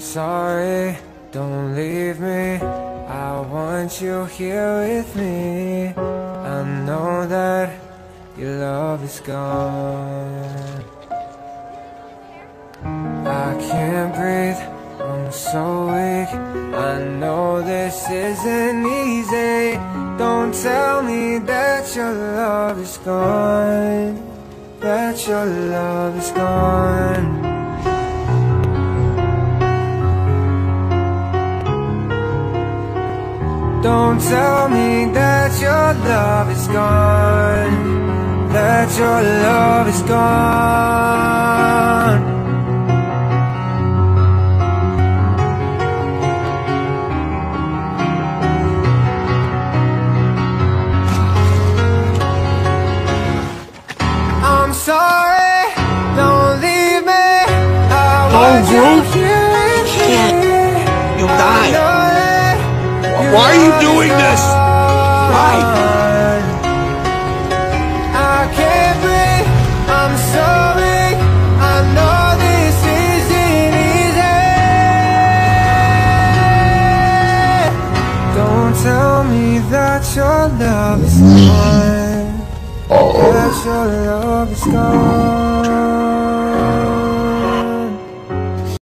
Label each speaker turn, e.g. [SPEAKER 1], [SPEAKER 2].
[SPEAKER 1] sorry, don't leave me. I want you here with me. I know that your love is gone. I can't breathe, I'm so weak. I know this isn't easy. Don't tell me that your love is gone, that your love is gone. Don't tell me that your love is gone, that your love is gone. I'm sorry, don't leave me. I want you here with me.
[SPEAKER 2] You'll die. Why are you doing this? Why?
[SPEAKER 1] I can't breathe, I'm so weak. I know this isn't easy. Don't tell me that your love is gone, that your love is gone.